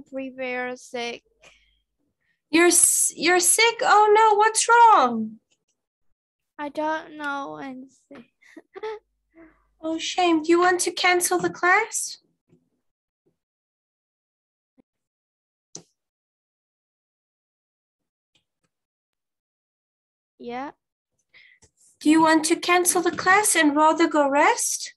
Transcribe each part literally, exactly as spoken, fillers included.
I'm very sick. You're, you're sick? Oh no, what's wrong? I don't know anything. Oh, shame. Do you want to cancel the class? Yeah. Do you want to cancel the class and rather go rest?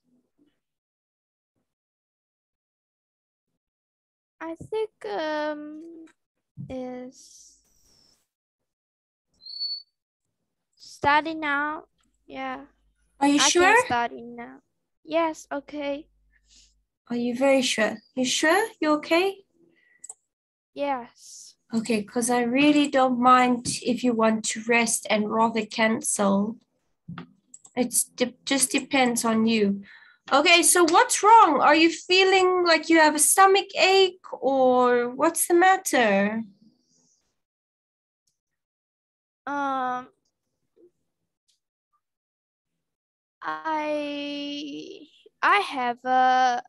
I think um is study now. Yeah. Are you I sure? can study now. Yes, okay. Are you very sure? You sure? You okay? Yes. Okay, because I really don't mind if you want to rest and rather cancel. It de just depends on you. Okay, so what's wrong? Are you feeling like you have a stomach ache or what's the matter? Um, I I have a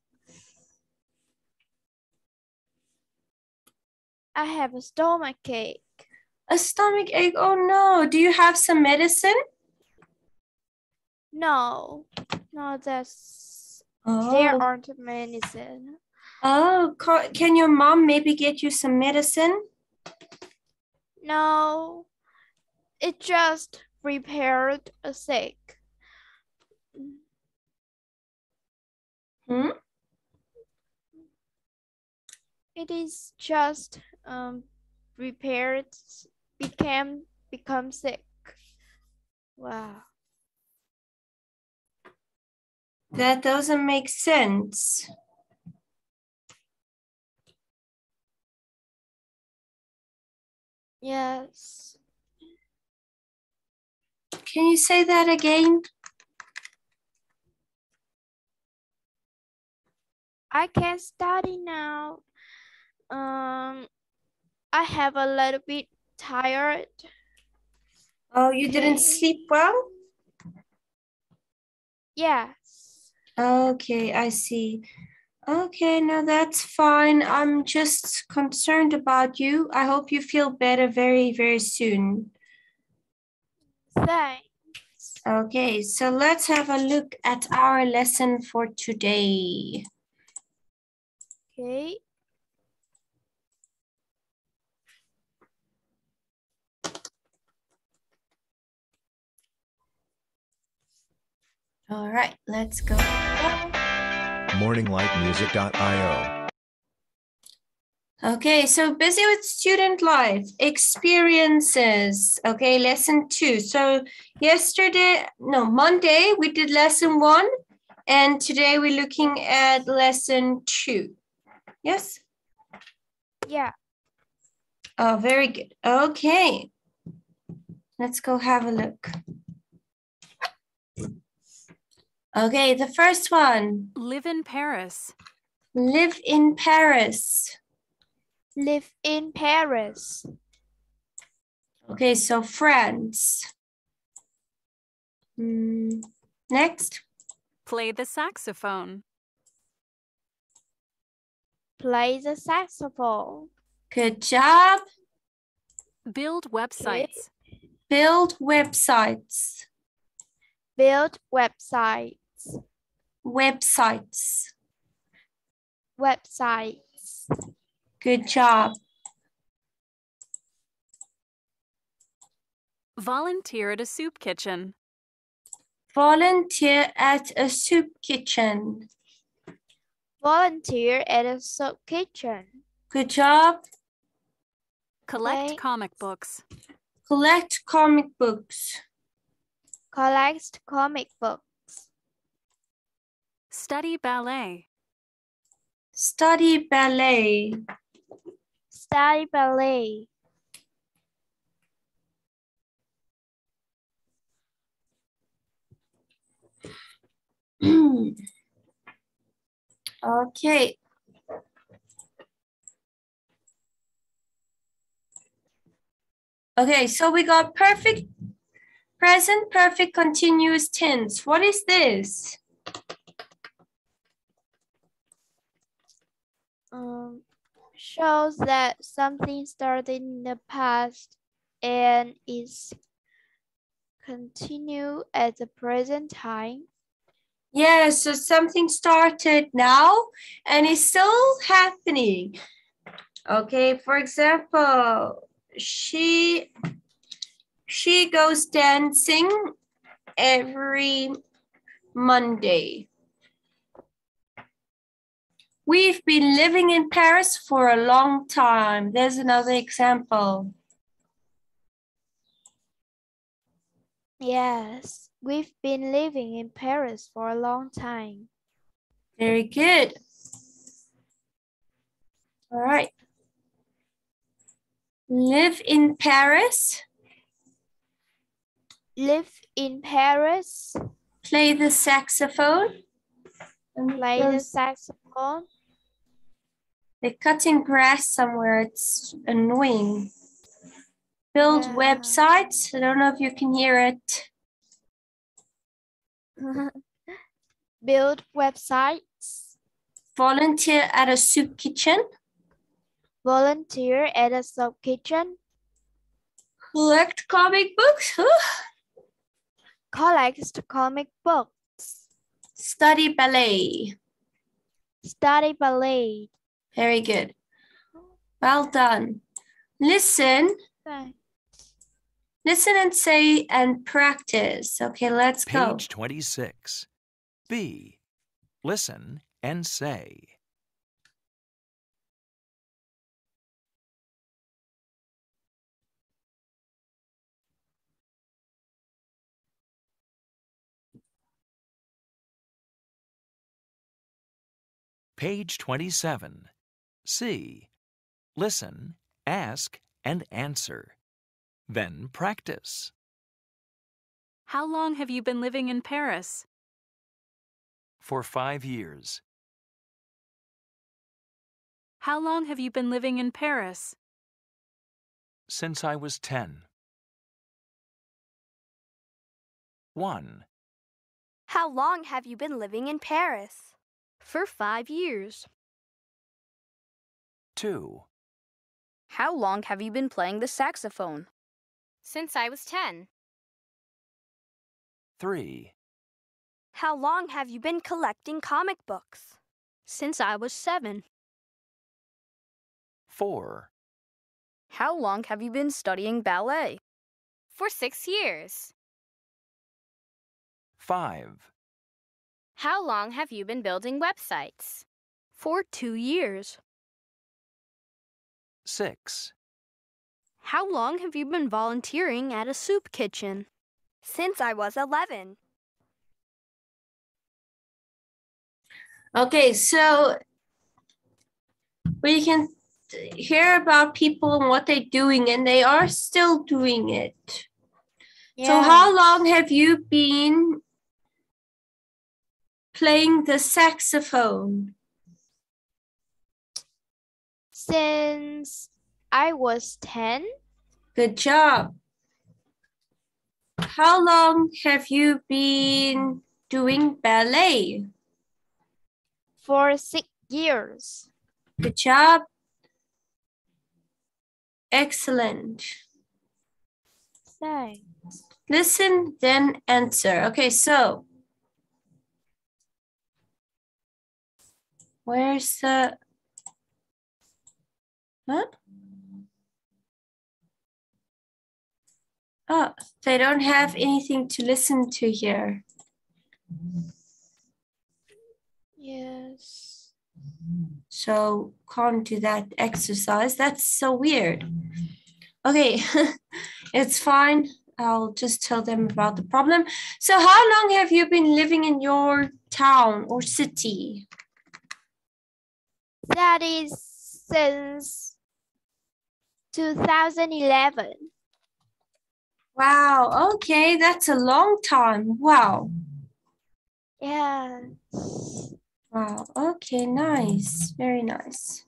I have a stomach ache. A stomach ache? Oh no. Do you have some medicine? No, no, that's Oh. there aren't medicine. Oh, can your mom maybe get you some medicine? No, it just prepared a sick. Hmm? It is just um prepared became become sick. Wow. That doesn't make sense. Yes. Can you say that again? I can study now. Um, I have a little bit tired. Oh, you okay. Didn't sleep well? Yes. Okay, I see. Okay, no, that's fine. I'm just concerned about you. I hope you feel better very, very soon. Thanks. Okay, so let's have a look at our lesson for today. Okay. All right, let's go. morning light music dot i o. Okay, so busy with student life, experiences. Okay, lesson two. So yesterday, no, Monday, we did lesson one, and today we're looking at lesson two. Yes? Yeah. Oh, very good. Okay. Let's go have a look. Okay, the first one. Live in Paris. Live in Paris. Live in Paris. Okay, so France. Mm, next. Play the saxophone. Play the saxophone. Good job. Build websites. Okay. Build websites. Build websites. Websites. Websites. Good job. Volunteer at a soup kitchen. Volunteer at a soup kitchen. Volunteer at a soup kitchen. Good job. Collect Okay. comic books. Collect comic books. Collect comic books. Study ballet. Study ballet. Study ballet. Okay. Okay, so we got perfect present perfect continuous tense. What is this? Um, shows that something started in the past and is continue at the present time. Yeah, so something started now and is still happening. Okay, for example, she she goes dancing every Monday. We've been living in Paris for a long time. There's another example. Yes, we've been living in Paris for a long time. Very good. All right. Live in Paris. Live in Paris. Play the saxophone. Play the saxophone. They're cutting grass somewhere. It's annoying. Build Yeah. websites. I don't know if you can hear it. Build websites. Volunteer at a soup kitchen. Volunteer at a soup kitchen. Collect comic books. Collect comic books. Study ballet. Study ballet. Very good. Well done. Listen. Okay. Listen and say and practice. Okay, let's go. Page twenty-six. B. Listen and say. Page twenty-seven. C. Listen, ask, and answer. Then practice. How long have you been living in Paris? For five years. How long have you been living in Paris? Since I was ten. One. How long have you been living in Paris? For five years. Two. How long have you been playing the saxophone? Since I was ten. Three. How long have you been collecting comic books? Since I was seven. Four. How long have you been studying ballet? For six years. Five. How long have you been building websites? For two years. Six. How long have you been volunteering at a soup kitchen? Since I was eleven. Okay, so we can hear about people and what they're doing, and they are still doing it. Yeah. So how long have you been playing the saxophone? Since I was ten. Good job. How long have you been doing ballet? For six years. Good job. Excellent. Thanks. Listen, then answer. Okay, so where's the, huh? Oh, they don't have anything to listen to here. Yes. So can't do that exercise. That's so weird. Okay, it's fine. I'll just tell them about the problem. So how long have you been living in your town or city? That is since two thousand eleven. Wow, okay, that's a long time. Wow. Yeah. Wow, okay, nice. Very nice.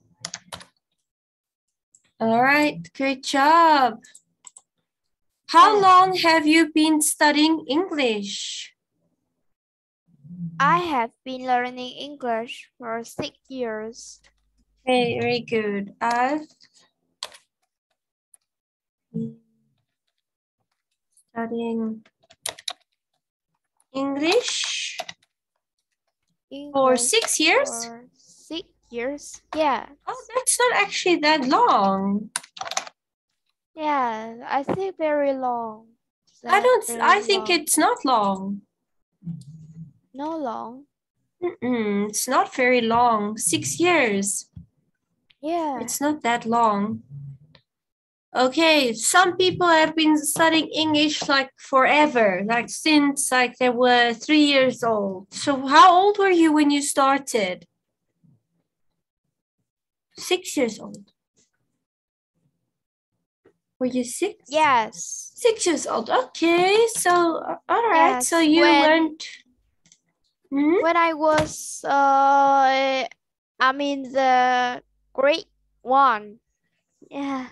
All right, great job. How long have you been studying English? I have been learning English for six years. Okay, very good. I've studying English for English six years. for six years. Yeah. Oh, that's not actually that long. Yeah, I think very long. I That don't. very I think long. it's not long. No long. Mm-mm, it's not very long. Six years. Yeah. It's not that long. Okay, some people have been studying English like forever, like since like they were three years old. So how old were you when you started? Six years old. Were you six? Yes. Six years old. Okay, so uh, all right. Yes. So you when learned. Hmm? when I was uh I'm in the grade one. Yeah.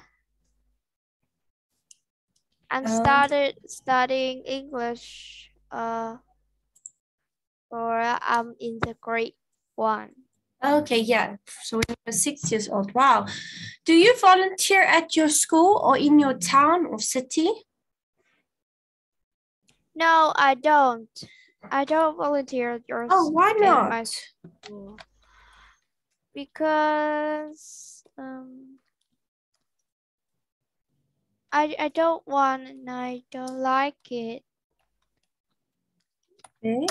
And Um, started studying English uh or I'm in the grade one. okay, yeah. So when you were six years old. Wow. Do you volunteer at your school or in your town or city? No, I don't. I don't volunteer at your Oh, why at my not? school because um I I don't want and I don't like it. Okay.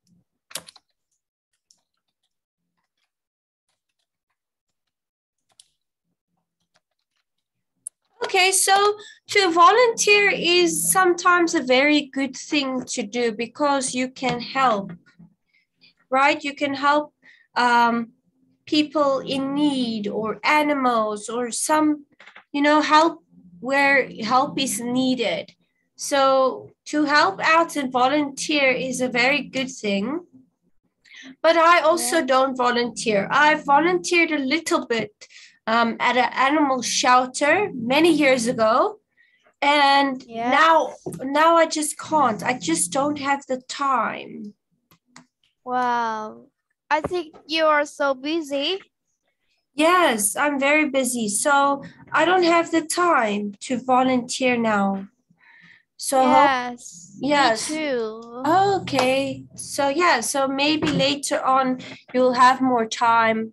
Okay, so to volunteer is sometimes a very good thing to do because you can help, right? You can help um, people in need or animals or some, you know, help where help is needed. So to help out and volunteer is a very good thing. But I also Yeah. don't volunteer. I volunteered a little bit um, at an animal shelter many years ago. And Yeah. now now I just can't. I just don't have the time. Wow. I think you are so busy. Yes, I'm very busy. So I don't have the time to volunteer now. So hope, Yes, yes. me too. Okay. So yeah, so maybe later on you'll have more time.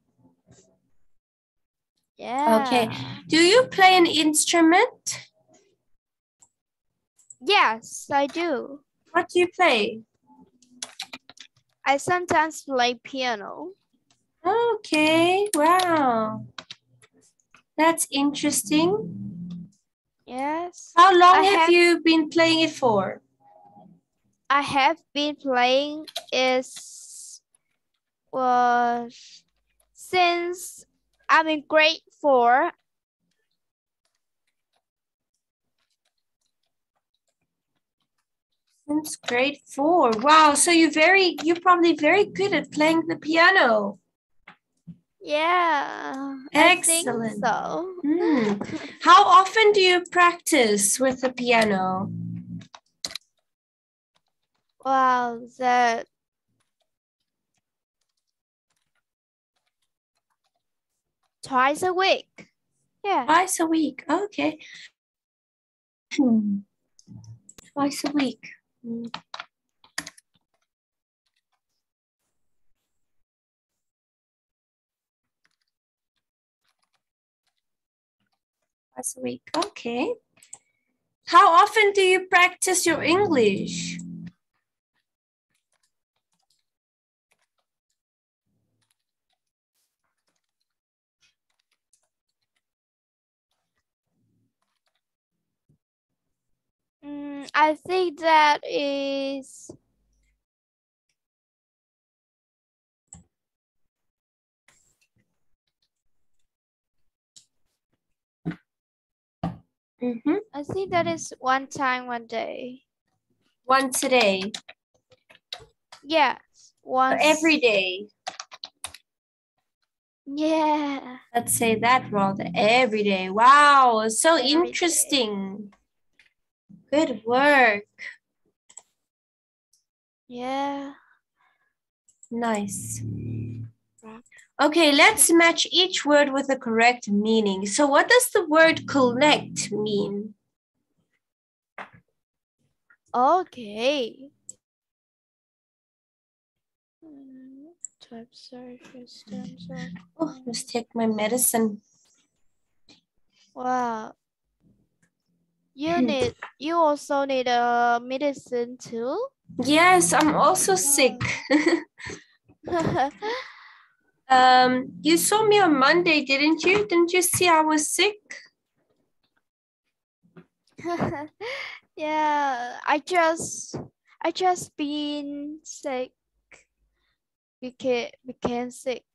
Yeah. Okay. Do you play an instrument? Yes, I do. What do you play? I sometimes play piano. Okay. Wow. That's interesting. Yes. How long I have, have you been playing it for? I have been playing is was since I'm in grade four. Since grade four. Wow. So you're very, you're probably very good at playing the piano. Yeah, Excellent. I think so. Mm. How often do you practice with the piano? Wow, that twice a week. Yeah. Twice a week. Okay. Hmm. Twice a week. Hmm. Twice a week. Okay. How often do you practice your English? Mm, I think that is Mm-hmm. I think that is one time one day. Once a day. Yes, Or once every day. Yeah. Let's say that rather every day. Wow, so Every interesting. Day. Good work. Yeah. Nice. Okay, let's match each word with the correct meaning. So what does the word collect mean? Okay. Type search systems. Oh, let's take my medicine. Wow. You need, you also need a medicine too? Yes, I'm also sick. um, you saw me on Monday, didn't you? Didn't you see I was sick? Yeah, I just, I just been sick. Became, became sick.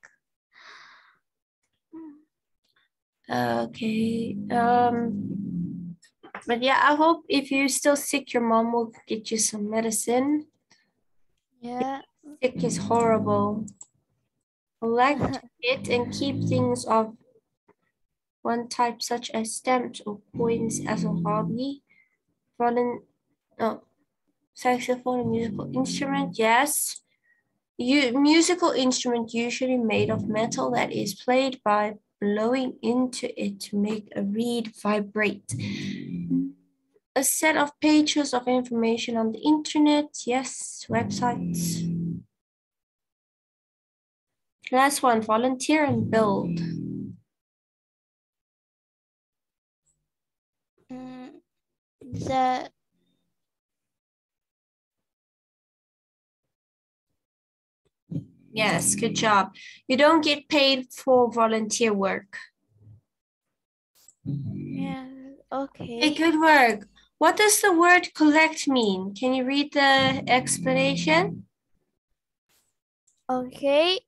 Okay. Um, but yeah, I hope if you're still sick, your mom will get you some medicine. Yeah. Sick is horrible. Collect it and keep things of one type, such as stamps or coins, as a hobby. Violin, oh, saxophone, a musical instrument, yes. You, musical instrument usually made of metal that is played by blowing into it to make a reed vibrate. A set of pages of information on the internet, yes, websites. Last one, volunteer and build. Mm, that Yes, good job. You don't get paid for volunteer work. yeah, Hey, okay. good work. What does the word collect mean? Can you read the explanation? Okay.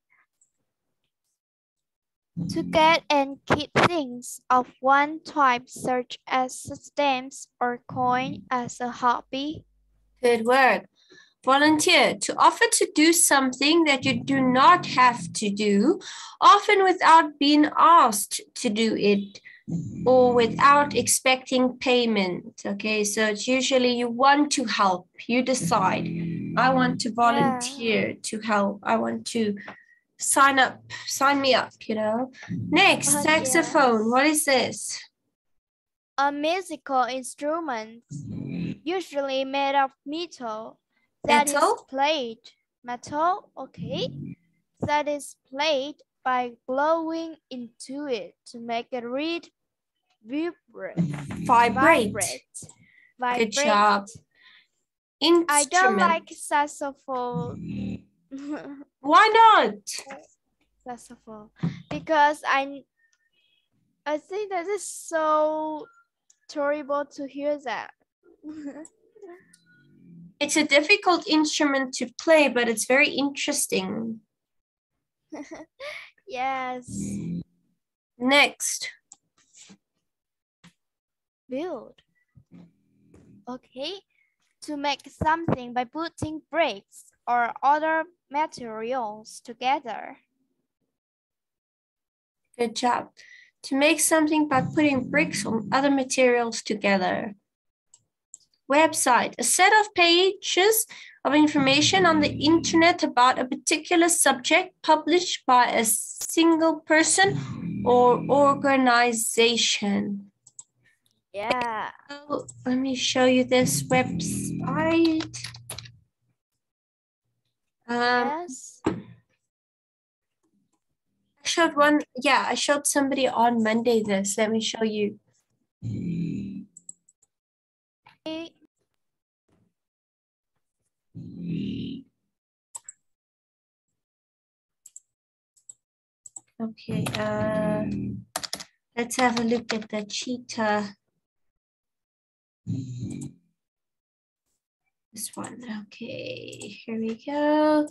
To get and keep things of one type such as stamps or coin as a hobby. Good work. Volunteer, to offer to do something that you do not have to do, often without being asked to do it or without expecting payment. Okay, so it's usually you want to help, you decide. I want to volunteer Yeah. to help. I want to sign up, sign me up, you know. Next, Uh, saxophone. yes. What is this? A musical instrument, usually made of metal, that is Metal? played. Metal, okay. That is played by blowing into it to make a reed vibrate. Vibrate. Vibrate. Good Vibrate. job. I don't Instrument. like saxophone. Why not? Saxophone because I I think that is so terrible to hear that. It's a difficult instrument to play, but it's very interesting. Yes. Next. Build. Okay. To make something by putting bricks or other materials together. Good job. To make something by putting bricks or other materials together. Website, a set of pages of information on the internet about a particular subject published by a single person or organization. Yeah. So let me show you this website. Um, Yes. I showed one, yeah, I showed somebody on Monday this. Let me show you. Okay. Okay, uh, let's have a look at the cheetah. This one, okay, here we go.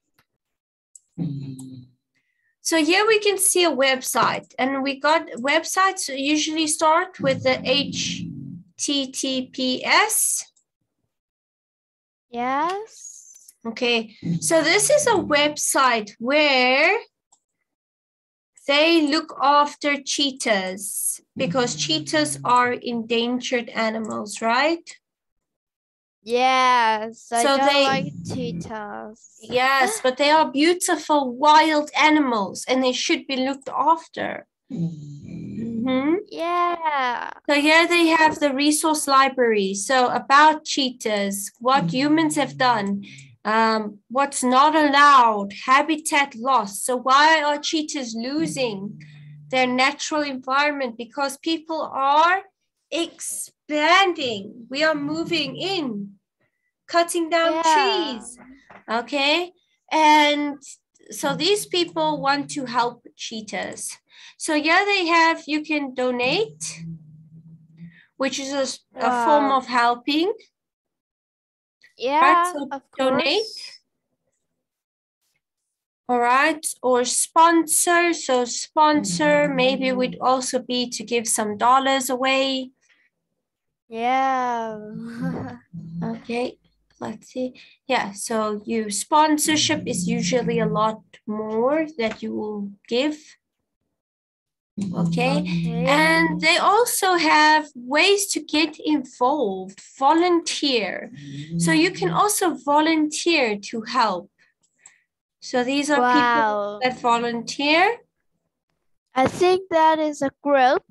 So here we can see a website, and we got websites usually start with the H T T P S. Yes. Okay, so this is a website where they look after cheetahs because cheetahs are endangered animals, right? Yes, I So don't they- like cheetahs. Yes, but they are beautiful wild animals and they should be looked after. Mhm. Yeah. So here they have the resource library. So about cheetahs, what humans have done, um, what's not allowed, habitat loss. So why are cheetahs losing their natural environment? Because people are expanding. We are moving in, cutting down Yeah. trees. Okay. And so these people want to help cheetahs. So yeah, they have, you can donate, which is a, a form Wow. of helping. Yeah, Right, so of donate. course. All right, or sponsor. So sponsor maybe would also be to give some dollars away. Yeah. Okay, let's see. Yeah, so you sponsorship is usually a lot more that you will give. Okay. Okay. And they also have ways to get involved, volunteer. So you can also volunteer to help. So these are people Wow. that volunteer. I think that is a group.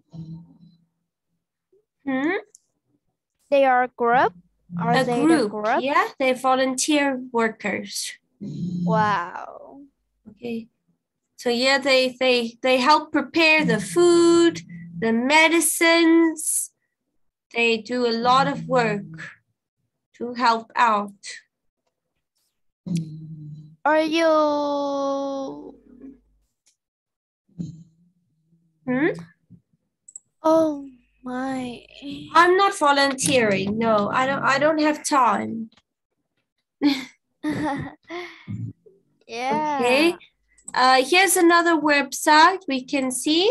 Hmm? They are a group. Are A they group, the group? yeah, they volunteer workers. Wow. Okay. So yeah, they they they help prepare the food, the medicines. They do a lot of work to help out. Are you? Hmm? Oh my. I'm not volunteering. No, I don't I don't have time. Yeah. Okay. Uh, here's another website we can see.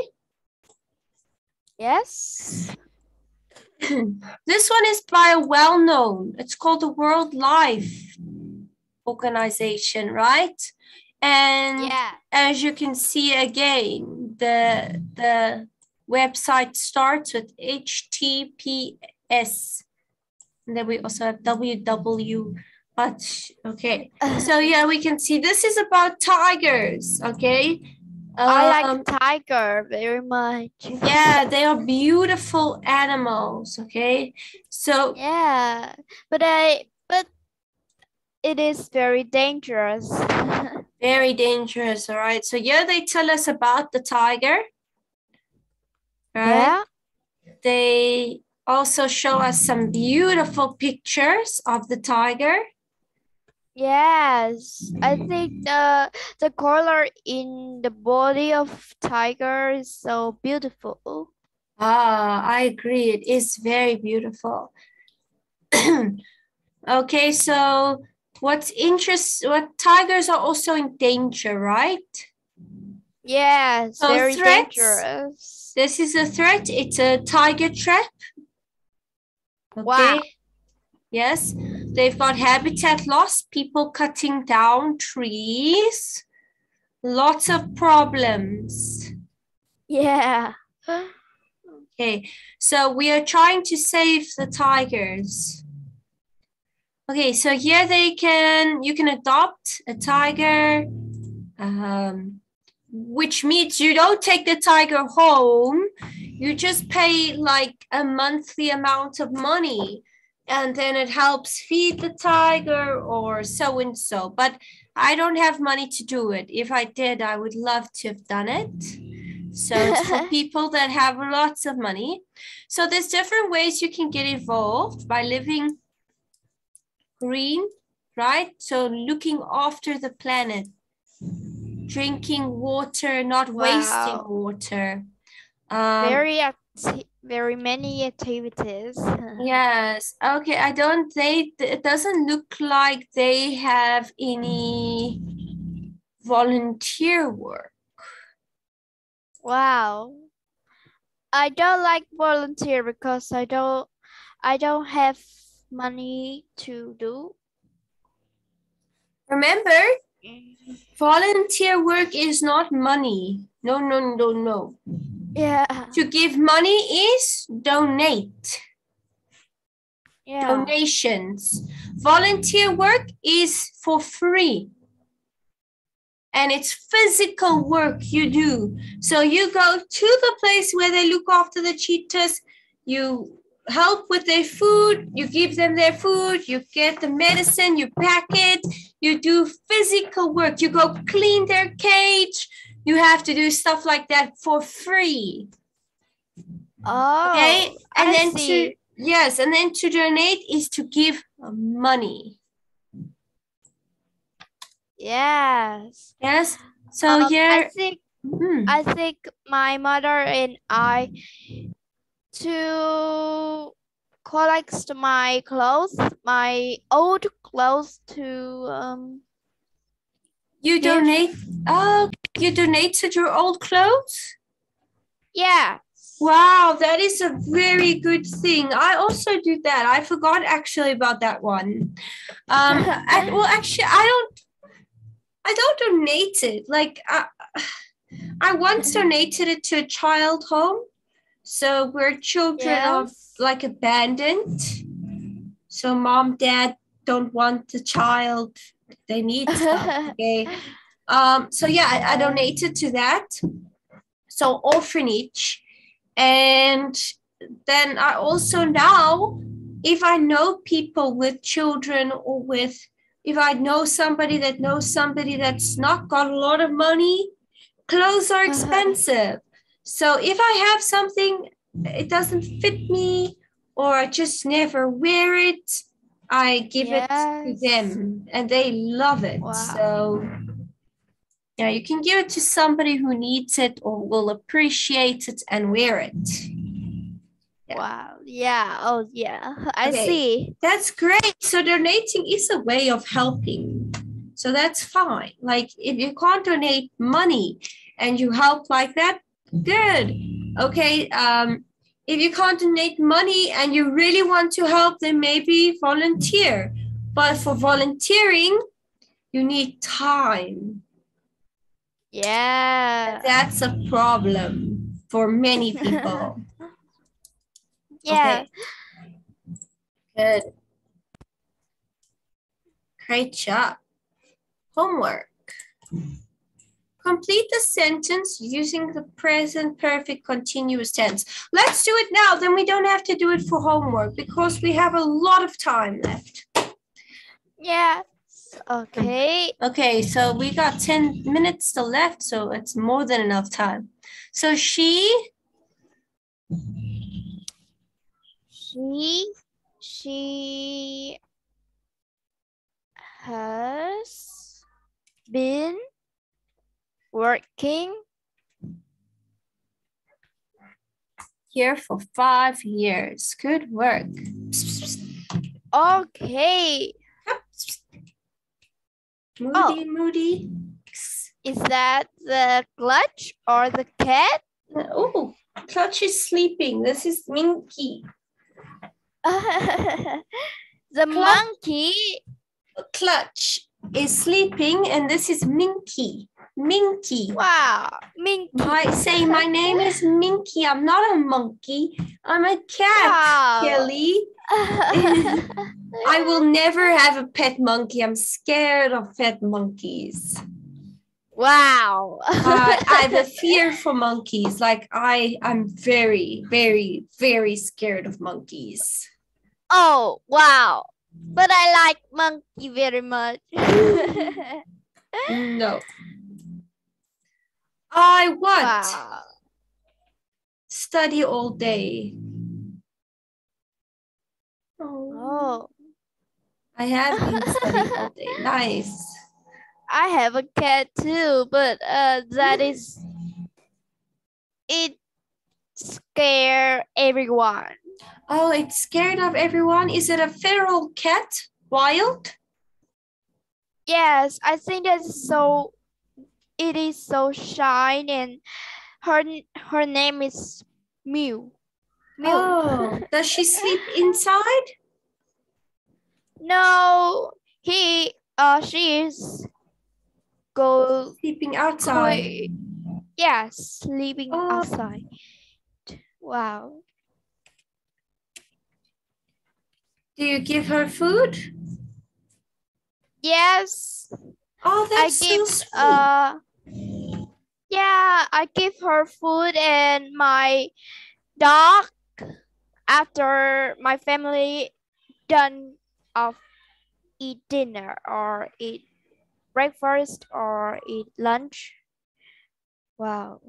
Yes. This one is by a well-known, it's called the World Life Organization, right? And Yeah. as you can see again, the, the website starts with H T P S. And then we also have W W, but okay. So yeah, we can see this is about tigers, okay? I like Um, tiger very much. yeah, they are beautiful animals, okay? So Yeah, but I but it is very dangerous. very dangerous, all right? So yeah, they tell us about the tiger, right? Yeah. They also show us some beautiful pictures of the tiger. Yes, I think the the color in the body of tiger is so beautiful. Ah, I agree. It is very beautiful. Okay, so what's interest? What tigers are also in danger, right? Yes, So very threats. dangerous. This is a threat. It's a tiger trap. Okay. Wow. Yes, they've got habitat loss, people cutting down trees, lots of problems. Yeah. Okay, so we are trying to save the tigers. Okay, so here they can, you can adopt a tiger, um, which means you don't take the tiger home, you just pay like a monthly amount of money and then it helps feed the tiger or so and so. But I don't have money to do it. If I did, I would love to have done it. So it's for people that have lots of money. So there's different ways you can get involved by living green, right? So looking after the planet, drinking water, not Wow. wasting water. Um, Very acti very many activities. yes. Okay. I don't. They. It doesn't look like they have any volunteer work. Wow. I don't like volunteer because I don't I don't have money to do. Remember, volunteer work is not money. No, no, no, no. Yeah. To give money is donate. Yeah. Donations. Volunteer work is for free. And it's physical work you do. So you go to the place where they look after the cheetahs, you help with their food, you give them their food, you get the medicine, you pack it, you do physical work, you go clean their cage, you have to do stuff like that for free. Oh, Okay, and I then see. to yes, and then to donate is to give money. Yes. Yes. So Um, I here, think hmm, I think my mother and I to collect my clothes, my old clothes to um you give. donate. Oh, you donated your old clothes? Yeah. Wow, that is a very good thing. I also do that. I forgot actually about that one. Um, I, well, actually, I don't. I don't donate it. Like, I, I once donated it to a child home, so where children are Yes. like abandoned. So mom, dad don't want the child. They need stuff. Okay. Um. So yeah, I, I donated to that. So orphanage. And then I also now, if I know people with children or with, if I know somebody that knows somebody that's not got a lot of money, clothes are expensive. So if I have something, it doesn't fit me or I just never wear it, I give it to Yes. them and they love it. Wow. So yeah, you can give it to somebody who needs it or will appreciate it and wear it. Yeah. Wow. Yeah. Oh, yeah. I Okay. see. That's great. So donating is a way of helping. So that's fine. Like if you can't donate money and you help like that, good. Okay. Um, if you can't donate money and you really want to help, then maybe volunteer. But for volunteering, you need time. Yeah. That's a problem for many people. Yeah. Okay. Good. Great job. Homework. Complete the sentence using the present perfect continuous tense. Let's do it now, then we don't have to do it for homework because we have a lot of time left. Yeah. Okay. Okay, so we got ten minutes still left, so it's more than enough time. So she She she has been working here for five years. Good work. okay. Moody, Oh. Moody. Is that the clutch or the cat? Oh, Clutch is sleeping. This is Minky. The Clutch. monkey. Clutch is sleeping, and this is Minky. Minky. Wow, Minky. I say my name is Minky. I'm not a monkey. I'm a cat, Wow. Kelly. I will never have a pet monkey. I'm scared of pet monkeys. Wow. uh, I have a fear for monkeys. Like I, I'm very, very, very scared of monkeys. Oh, wow. But I like monkey very much. No. I what? Wow. Study all day. Oh. Oh. I have been studying all day. Nice. I have a cat too, but uh, that is it scare everyone. Oh, it's scared of everyone. Is it a feral cat? Wild? Yes, I think that's so. It is so shy, and her her name is Mew. Mew. Oh, does she sleep inside? No, he uh she is go Sleeping outside. Go, yeah, sleeping Oh. outside. Wow. Do you give her food? Yes, Oh, I that's give so sweet. uh yeah, I give her food and my dog after my family done of eat dinner or eat breakfast or eat lunch. Wow.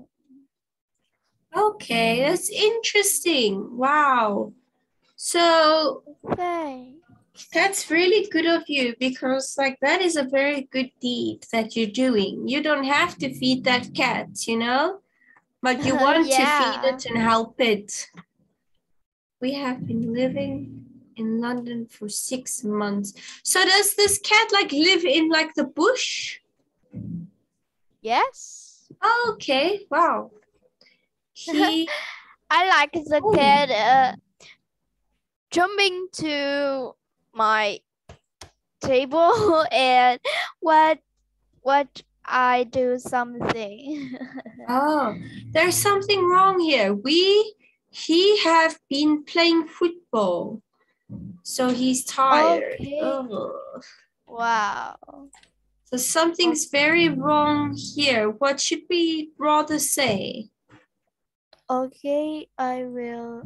Okay, that's interesting. Wow. So Thanks. that's really good of you because like that is a very good deed that you're doing. You don't have to feed that cat, you know, but you want to feed Yeah. it and help it. We have been living in London for six months. So does this cat like live in like the bush? Yes. Oh, okay, wow. He I like the oh. cat uh, jumping to my table and what what I do something. Oh, there's something wrong here. We, he have been playing football, so he's tired. Okay. Oh. Wow. So something's very wrong here. What should we rather say? Okay, I will.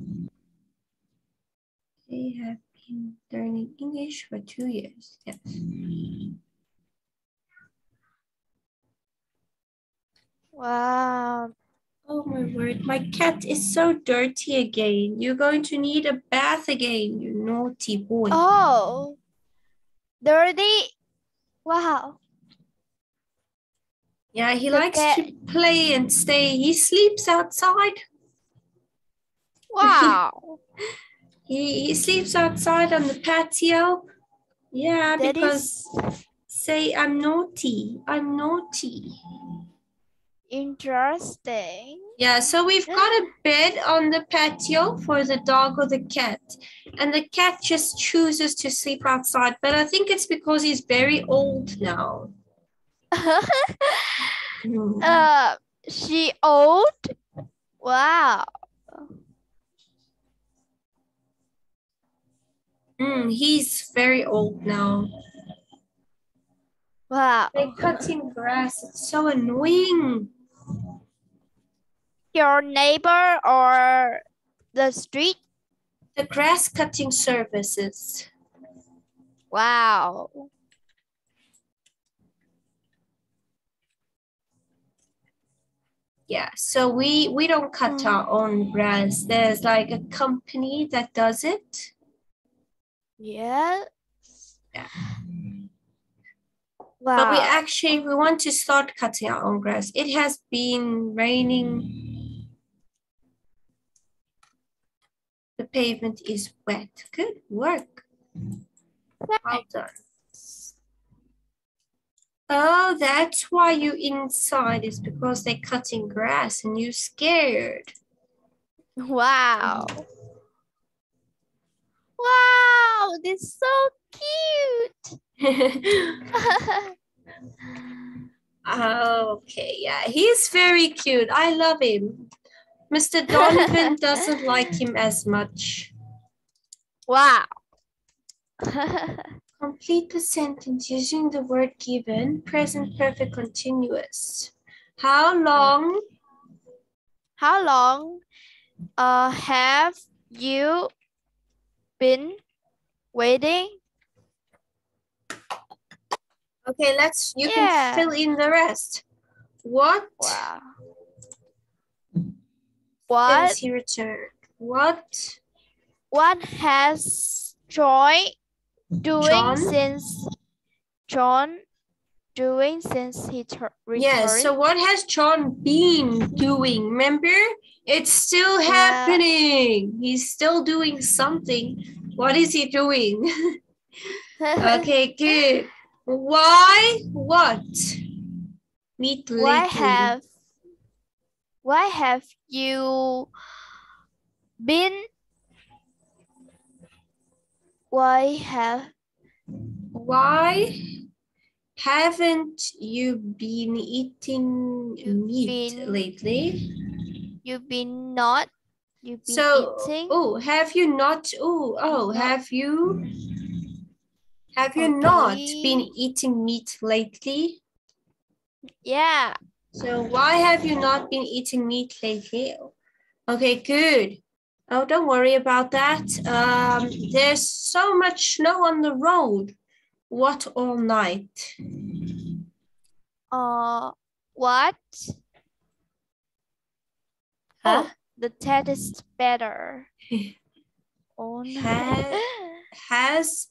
They have been learning English for two years. Yes. Wow. Oh my word, my cat is so dirty again. You're going to need a bath again, you naughty boy. Oh, dirty. Wow. Yeah, he The likes cat. to play and stay. He sleeps outside. Wow. He, he sleeps outside on the patio. Yeah, That because is say I'm naughty. I'm naughty. interesting. Yeah, so we've got a bed on the patio for the dog or the cat. And the cat just chooses to sleep outside. But I think it's because he's very old now. Mm. uh, she old. Wow. Mm, he's very old now. Wow. They're cutting grass. It's so annoying. Your neighbor or the street? The grass cutting services. Wow. Yeah, so we we don't cut our own grass. There's like a company that does it. Yes. Yeah. Wow. But we actually we want to start cutting our own grass. It has been raining. The pavement is wet. Good work. Well done. Oh, that's why you inside is because they're cutting grass and you're scared. Wow. Wow, this is so cute. Okay, yeah, he's very cute. I love him. Mister Donovan doesn't like him as much. Wow. Complete the sentence using the word given, present perfect continuous. How long? How long uh, have you been waiting? Okay, let's, you Yeah. can fill in the rest. What? Wow. Since What? he returned. What? What has Joy doing John? since John doing since he returned? Yes, so what has John been doing? Remember? It's still Yeah. happening. He's still doing something. What is he doing? Okay, good. Why? What? Meet lately. Why have Why have you been? Why have Why haven't you been eating you meat been, lately? you been not You've been So, eating? oh, have you not? Oh, oh, No. have you? Have you Okay. not been eating meat lately? Yeah. So why have you not been eating meat lately? Okay, good. Oh, don't worry about that. Um, there's so much snow on the road. What all night? Uh, what? Huh? Oh, the taste is better. Oh no. Ha has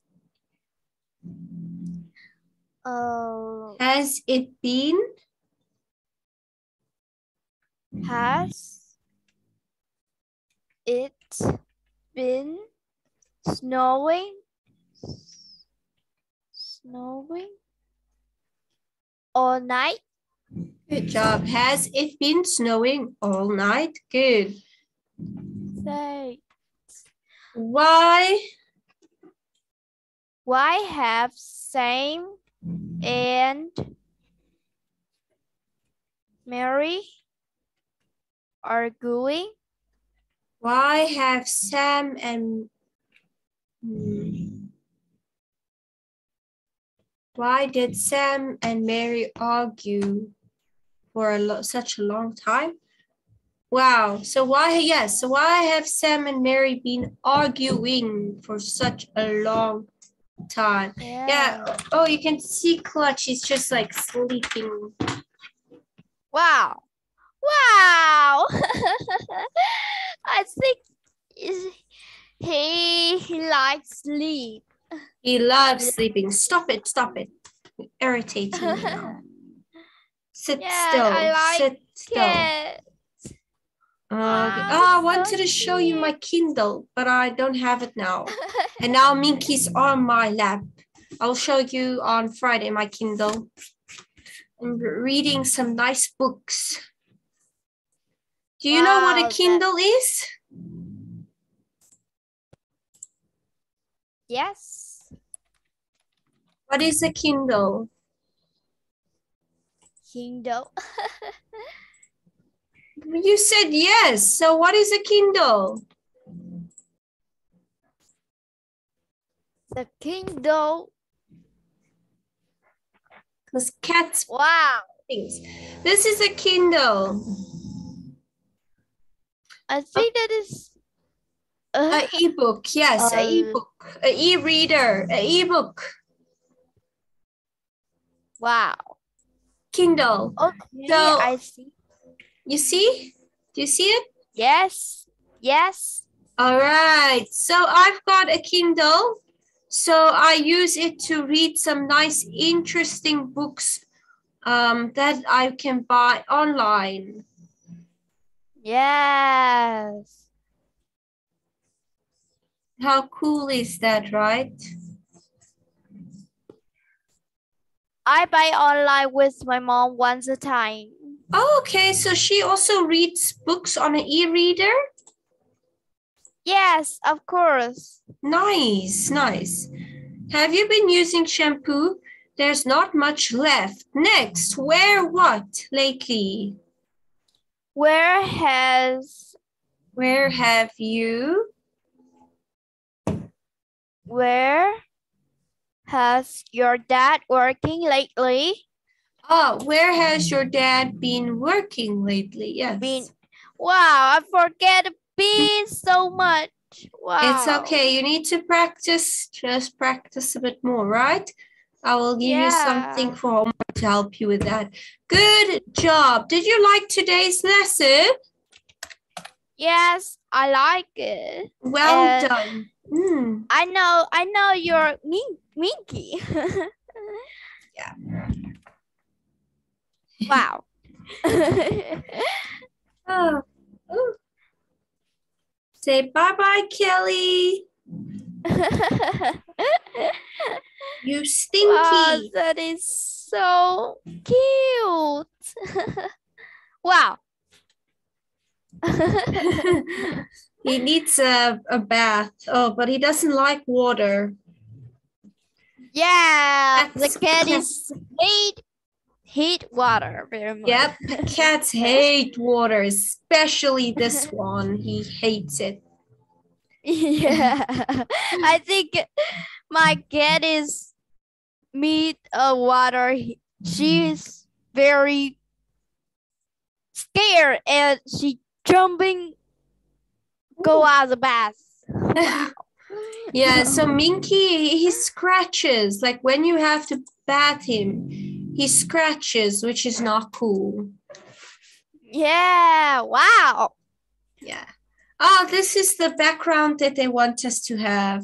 Oh, has it been? has it been snowing? Snowing all night? Good job. Has it been snowing all night? Good. Say, Why? why have Sam and Mary arguing? Why have Sam and hmm, why did Sam and Mary argue for a lo such a long time? Wow. So why, yes, so why have Sam and Mary been arguing for such a long time? Yeah. Yeah. Oh, you can see Clutch. He's just like sleeping. Wow. Wow. I think is- he, he likes sleep. He loves sleeping. Stop it. Stop it. You're irritating me now. Sit Yeah, still. I like Sit still. it. Okay. Wow, Oh, I so wanted to show you my cute. Kindle, but I don't have it now. And now Minky's on my lap. I'll show you on Friday my Kindle. I'm reading some nice books. Do you know what Wow, a that- Kindle is? Yes. What is a Kindle? Kindle. You said yes. So what is a Kindle? The Kindle. Because cats Wow. things. This is a Kindle. I think that is uh, An e-book. Yes, uh, an e-book. An e-reader. An e-book. wow. Kindle. Okay, So I see. you see? Do you see it? Yes. Yes. All right. So I've got a Kindle. So I use it to read some nice, interesting books um, that I can buy online. Yes. How cool is that, right? I buy online with my mom once a time. Oh, okay. So she also reads books on an e-reader? Yes, of course. Nice, nice. Have you been using shampoo? There's not much left. Next, wear what lately? Where has Where have you? where has your dad working lately? Oh, where has your dad been working lately? Yes. Been wow, I forget been so much. Wow. It's okay. You need to practice. Just practice a bit more, right? I will give you something Yeah. for homework to help you with that. Good job. Did you like today's lesson? Yes, I like it. Well And done. Mm. I know, I know you're Min Minky. Yeah. Wow. Oh. Ooh. Say bye-bye, Kelly. You stinky. Wow, that is so cute. Wow. He needs a, a bath. Oh, but he doesn't like water. Yeah, That's the cat cat. is hate hate water very much. Yep, cats hate water, especially this one. He hates it. Yeah. I think my cat is meet uh, water. She's very scared and she jumping go out of the bath. Wow. Yeah, so Minky, he scratches. Like when you have to bath him, he scratches, which is not cool. Yeah, wow. Yeah. Oh, this is the background that they want us to have.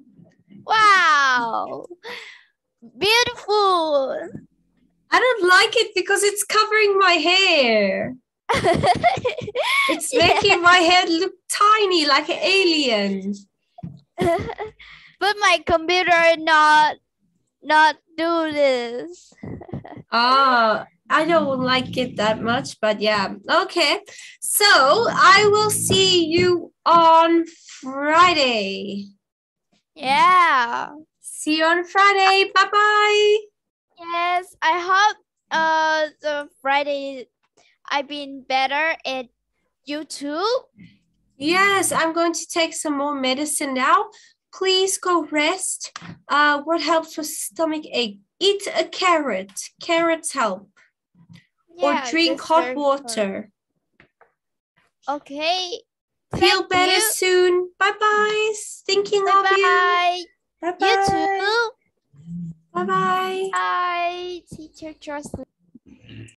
Wow. Beautiful. I don't like it because it's covering my hair. It's making Yeah. my head look tiny like an alien. But my computer not not do this. Ah, I don't like it that much, but yeah. Okay. So I will see you on Friday. Yeah. See you on Friday. Bye-bye. Yes, I hope uh the Friday I've been better and you too. Yes, I'm going to take some more medicine now. Please go rest. Uh, what helps with stomach ache? Eat a carrot. Carrots help. Or Yeah, drink that's hot very water. fun. Okay. Feel Thank better you. soon. Bye-bye. Thinking Bye of you. bye. Bye-bye. You too. Bye-bye. Bye. Teacher Jocelyn.